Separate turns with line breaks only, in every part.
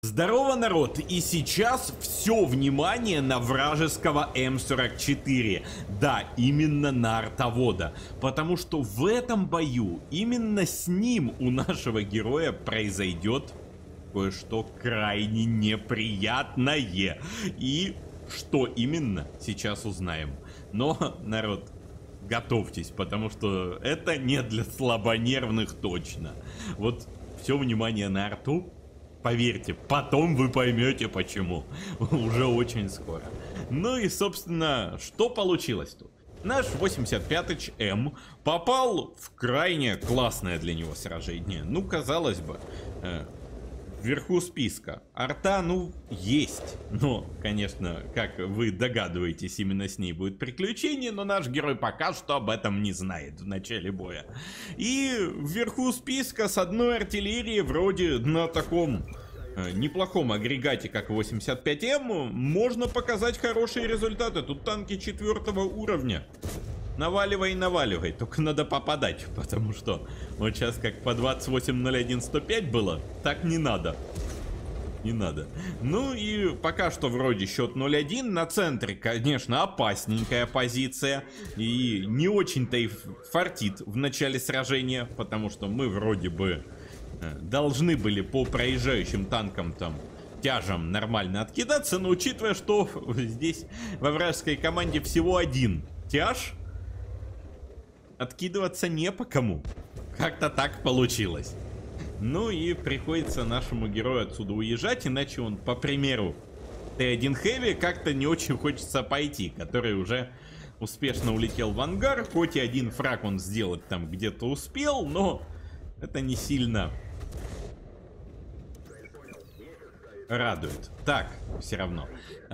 Здорово, народ! И сейчас все внимание на вражеского М44. Да, именно на артовода. Потому что в этом бою именно с ним у нашего героя произойдет кое-что крайне неприятное. И что именно, сейчас узнаем. Но, народ, готовьтесь, потому что это не для слабонервных точно. Вот все внимание на арту. Поверьте, потом вы поймете почему. Уже очень скоро. Ну и, собственно, что получилось тут? Наш 85-й М попал в крайне классное для него сражение. Ну, казалось бы, вверху списка. Арта, ну, есть. Но, конечно, как вы догадываетесь, именно с ней будет приключение, но наш герой пока что об этом не знает в начале боя. И вверху списка с одной артиллерией вроде на таком неплохом агрегате, как 85М, можно показать хорошие результаты. Тут танки 4-го уровня. Наваливай, наваливай, только надо попадать, потому что вот сейчас как по 28-01-105 было, так не надо. Не надо. Ну и пока что вроде счет 0-1. На центре, конечно, опасненькая позиция. И не очень-то и фартит в начале сражения, потому что мы вроде бы должны были по проезжающим танкам там тяжам нормально откидаться, но учитывая, что здесь во вражеской команде всего один тяж, откидываться не по кому. Как-то так получилось. Ну и приходится нашему герою отсюда уезжать, иначе он, по примеру Т1 Heavy, как-то не очень хочется пойти, который уже успешно улетел в ангар. Хоть и один фраг он сделать там где-то успел, но это не сильно радует. Так, все равно.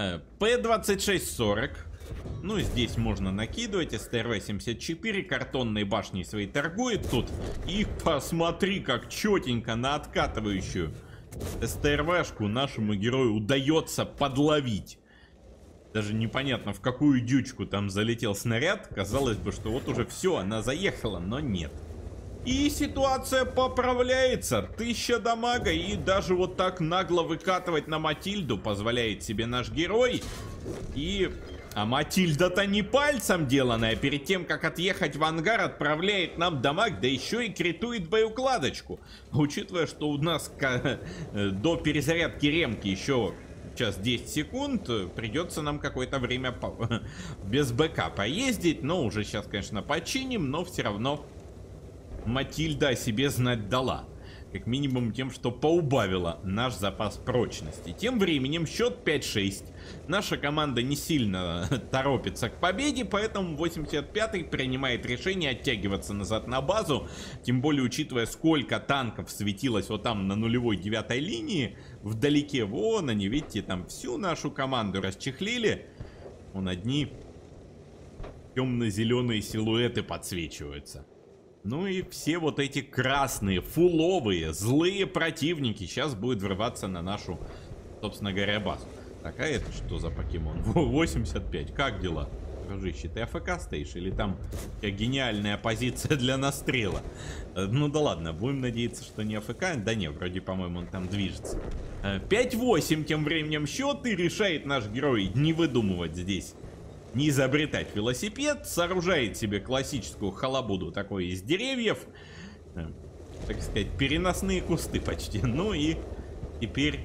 П-2640. Ну, здесь можно накидывать. СТРВ-74 картонной башней своей торгует тут. И посмотри, как четенько на откатывающую СТРВшку нашему герою удается подловить. Даже непонятно, в какую дючку там залетел снаряд. Казалось бы, что вот уже все, она заехала, но нет. И ситуация поправляется. 1000 дамага. И даже вот так нагло выкатывать на Матильду позволяет себе наш герой. А Матильда-то не пальцем деланная. Перед тем, как отъехать в ангар, отправляет нам дамаг, да еще и критует боеукладочку. Учитывая, что у нас до перезарядки ремки еще сейчас 10 секунд, придется нам какое-то время без БК поездить. Но уже сейчас, конечно, починим, но все равно Матильда о себе знать дала. Как минимум тем, что поубавила наш запас прочности. Тем временем счет 5-6. Наша команда не сильно торопится к победе, поэтому 85-й принимает решение оттягиваться назад на базу. Тем более, учитывая, сколько танков светилось вот там на нулевой 9-й линии. Вдалеке, вон они, видите, там всю нашу команду расчехлили. Вон одни темно-зеленые силуэты подсвечиваются. Ну и все вот эти красные, фуловые, злые противники сейчас будут врываться на нашу, собственно говоря, базу. Так, а это что за покемон? 85, как дела? Дружище, ты АФК стоишь или там гениальная позиция для настрела? Ну да ладно, будем надеяться, что не АФК. Да не, вроде, по-моему, он там движется. 5-8 тем временем счет, и решает наш герой не выдумывать здесь. Не изобретать велосипед, сооружает себе классическую халабуду такой из деревьев, так сказать, переносные кусты почти. Ну и теперь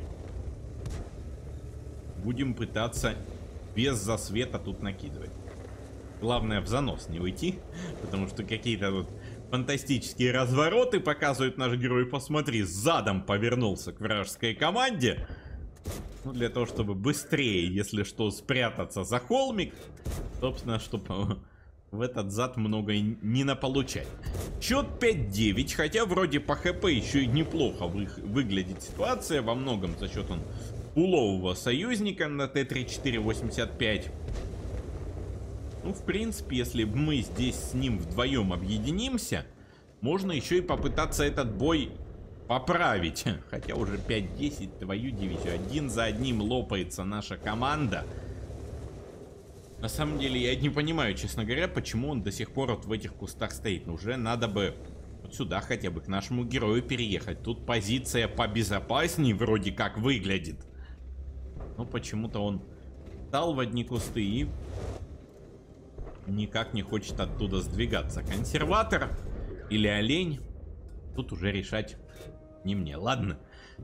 будем пытаться без засвета тут накидывать. Главное в занос не уйти, потому что какие-то вот фантастические развороты показывают наш герой. Посмотри, задом повернулся к вражеской команде. Ну, для того, чтобы быстрее, если что, спрятаться за холмик. Собственно, чтобы в этот зад много не наполучать. Счет 5-9, хотя вроде по ХП еще и неплохо выглядит ситуация. Во многом за счет улового союзника на Т-34-85. Ну, в принципе, если мы здесь с ним вдвоем объединимся, можно еще и попытаться этот бой поправить. Хотя уже 5-10, твою дивизию. Один за одним лопается наша команда. На самом деле, я не понимаю, честно говоря, почему он до сих пор вот в этих кустах стоит. Уже надо бы Вот сюда хотя бы к нашему герою переехать. Тут позиция побезопаснее вроде как выглядит. Но почему-то он встал в одни кусты и никак не хочет оттуда сдвигаться. Консерватор или олень? Тут уже решать не мне. Ладно.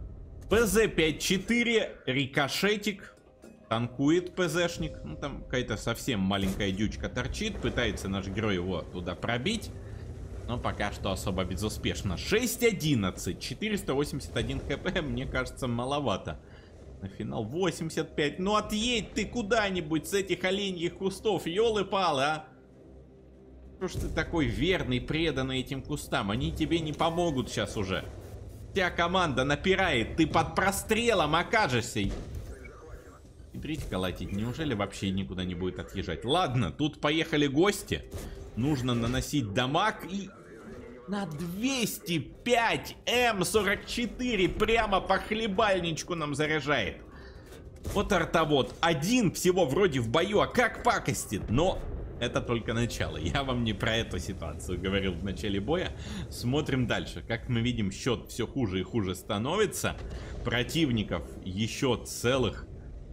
ПЗ-5-4, рикошетик. Танкует ПЗшник. Ну, там какая-то совсем маленькая дючка торчит. Пытается наш герой его туда пробить. Но пока что особо безуспешно. 6-11. 481 хп. Мне кажется, маловато. На финал 85. Ну, отъедь ты куда-нибудь с этих оленьих кустов. Ёлы-палы, а. Что ж ты такой верный, преданный этим кустам? Они тебе не помогут сейчас уже. Вся команда напирает. Ты под прострелом окажешься. Хитрить, колотить. Неужели вообще никуда не будет отъезжать? Ладно, тут поехали гости. Нужно наносить дамаг и... На 205 М44 прямо по хлебальничку нам заряжает. Вот артовод. Один всего вроде в бою, а как пакостит. Но это только начало. Я вам не про эту ситуацию говорил в начале боя. Смотрим дальше. Как мы видим, счет все хуже и хуже становится. Противников еще целых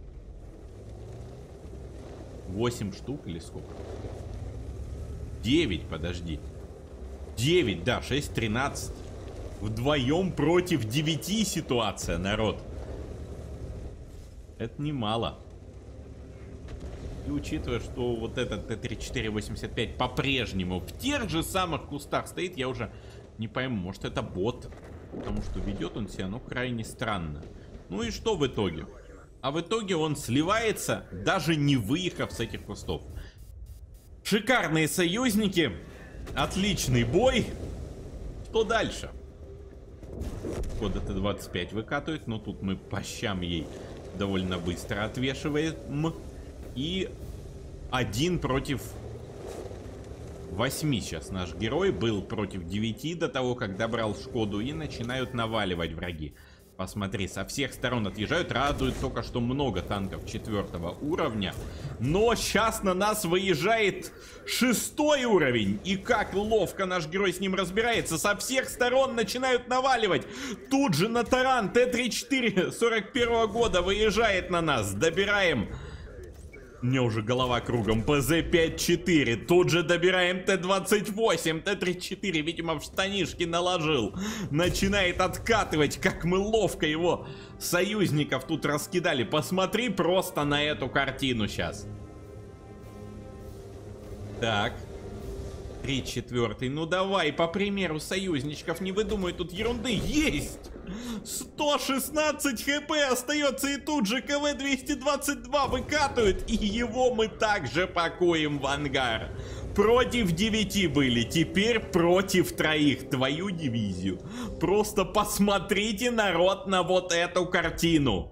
8 штук или сколько? 9, подожди. 9, да, 6-13. Вдвоем против 9 ситуация, народ. Это немало. И учитывая, что вот этот Т-34-85 по-прежнему в тех же самых кустах стоит, я уже не пойму, может это бот. Потому что ведет он себя, ну, крайне странно. Ну и что в итоге? А в итоге он сливается, даже не выехав с этих кустов. Шикарные союзники. Отличный бой. Что дальше? Кода Т-25 выкатывает, но тут мы по щам ей довольно быстро отвешиваем. И 1 против 8 сейчас наш герой. Был против 9 до того, как добрал Шкоду. И начинают наваливать враги. Посмотри, со всех сторон отъезжают. Радует только, что много танков 4-го уровня. Но сейчас на нас выезжает 6-й уровень. И как ловко наш герой с ним разбирается. Со всех сторон начинают наваливать. Тут же на таран Т-34 41-го года выезжает на нас. Добираем. Мне уже голова кругом. ПЗ-5-4. Тут же добираем Т-28. Т-34, видимо, в штанишки наложил. Начинает откатывать. Как мы ловко его союзников тут раскидали. Посмотри просто на эту картину сейчас. Так. 3-4. Ну давай, по примеру союзничков. Не выдумай тут ерунды. Есть! 116 хп остается, и тут же КВ-222 выкатывает, и его мы также пакуем в ангар. Против 9 были, теперь против 3. Твою дивизию. Просто посмотрите, народ, на вот эту картину.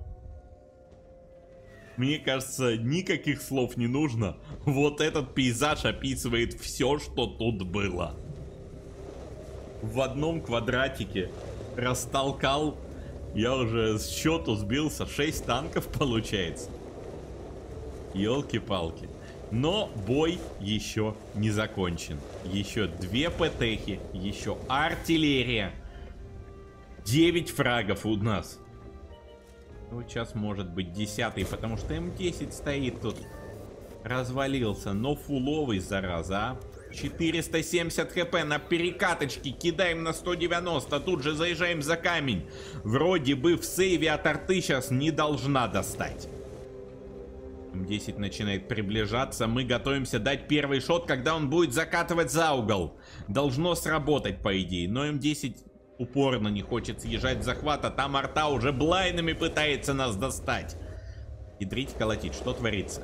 Мне кажется, никаких слов не нужно. Вот этот пейзаж описывает все, что тут было. В одном квадратике растолкал, я уже с счету сбился, 6 танков получается. Ёлки-палки. Но бой еще не закончен. Еще 2 ПТХи, еще артиллерия. 9 фрагов у нас. Ну, сейчас может быть 10-й, потому что М10 стоит тут. Развалился, но фуловый, зараза, а. 470 хп на перекаточке, кидаем на 190, тут же заезжаем за камень. Вроде бы в сейве от арты сейчас не должна достать. М10 начинает приближаться, мы готовимся дать первый шот, когда он будет закатывать за угол. Должно сработать, по идее, но М10 упорно не хочет съезжать с захвата, там арта уже блайнами пытается нас достать. Ядрить, колотить, что творится?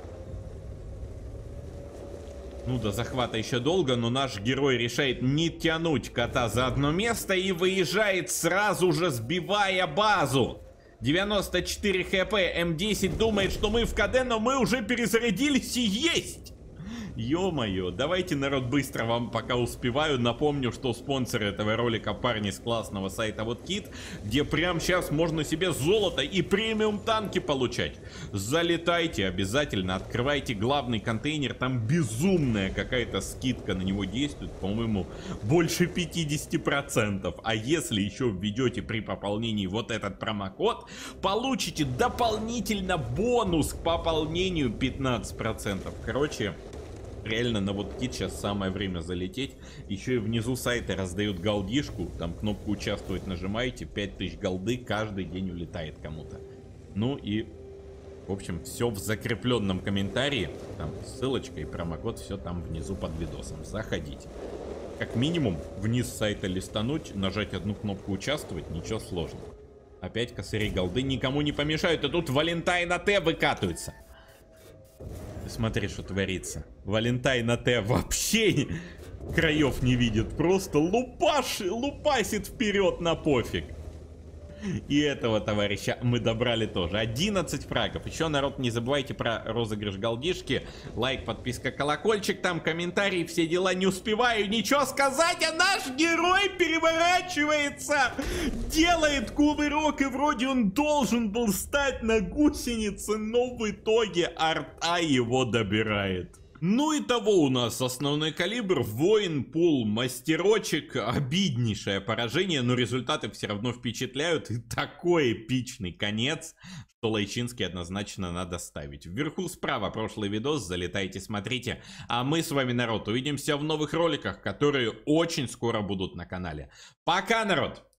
Ну, до захвата еще долго, но наш герой решает не тянуть кота за одно место и выезжает сразу же, сбивая базу. 94 хп, М10 думает, что мы в КД, но мы уже перезарядились и есть! Ё-моё, давайте, народ, быстро вам пока успеваю. Напомню, что спонсоры этого ролика парни с классного сайта WotKit, где прямо сейчас можно себе золото и премиум танки получать. Залетайте обязательно, открывайте главный контейнер, там безумная какая-то скидка на него действует, по-моему, больше 50%. А если еще введете при пополнении вот этот промокод, получите дополнительно бонус к пополнению 15%. Короче, реально на WotKit сейчас самое время залететь. Еще и внизу сайта раздают голдишку, там кнопку участвовать нажимаете, 5000 голды каждый день улетает кому-то. Ну и, в общем, все в закрепленном комментарии, там ссылочка и промокод, все там внизу под видосом, заходите. Как минимум вниз сайта листануть, нажать одну кнопку участвовать, ничего сложного. Опять косари голды никому не помешают, а тут Валентайн АТ выкатывается. Смотри, что творится. Валентайн АТ вообще краев не видит, просто лупасит вперед на пофиг. И этого товарища мы добрали тоже. 11 фрагов. Еще, народ, не забывайте про розыгрыш голдишки. Лайк, подписка, колокольчик, там комментарии, все дела. Не успеваю ничего сказать, а наш герой переворачивается. Делает кувырок, и вроде он должен был стать на гусенице, но в итоге арта его добирает. Ну и того у нас основной калибр, воин, пул, мастерочек, обиднейшее поражение, но результаты все равно впечатляют, и такой эпичный конец, что Лайчинский однозначно надо ставить. Вверху справа прошлый видос, залетайте, смотрите, а мы с вами, народ, увидимся в новых роликах, которые очень скоро будут на канале. Пока, народ!